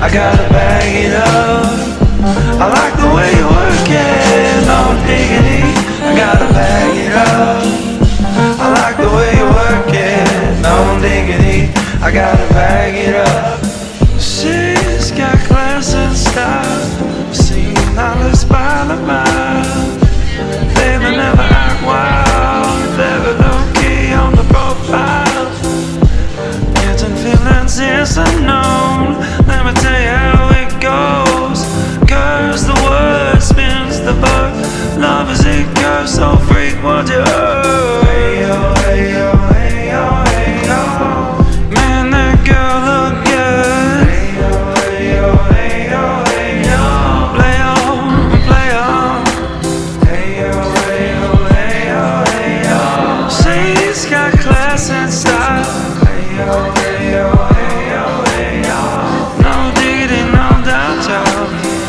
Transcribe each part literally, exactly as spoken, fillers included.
I gotta bag it up. I like the way you work it, no diggity. I gotta bag it up. I like the way you work it, no diggity. I gotta bag it up. She's got class and style, seen knowledge by the mile. Baby never act wild, very low key on the profile. Getting feelings is unknown. Let me tell you how it goes. Curves the word, spins the verb. Love is a curve, so freak what you heard. Hey yo, hey yo, hey yo, hey yo. Man, that girl look good. Hey yo, hey yo, hey yo, hey yo. Play on, play on. Hey yo, hey yo, hey yo, hey yo. She's got class and style. Hey yo, hey yo, hey yo, hey yo. No diggity, no doubt, y'all.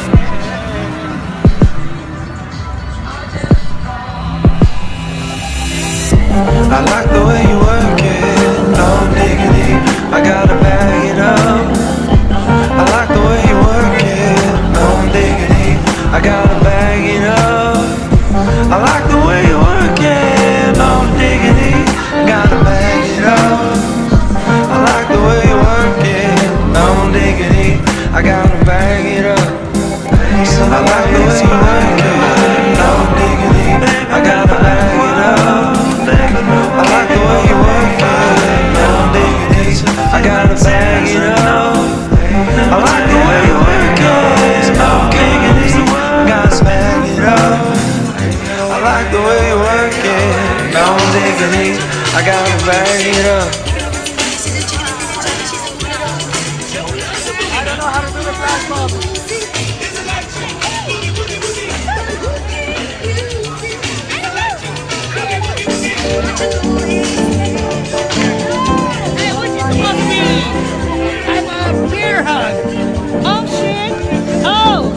I like the way you work it, no diggity. I gotta bag it up. I like the way you work it, no diggity. I gotta bag it up. I like the way you work it, no diggity. I gotta bag it up. I like the way you work it, no diggity. I gotta bag it up. I like the way you work it, no diggity. I gotta bag it up. I like the way you work it, no diggity. I gotta bag it up. I like the way you work it, no diggity. I gotta bag it up. I like the way you work it, no diggity. I gotta bag it up. I don't know how to do the flash mob. Hey, what you supposed to be? I'm a beer hug. Oh shit. Oh.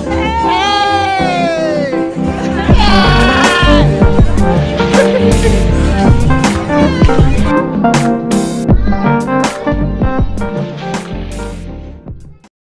Hey. Yeah.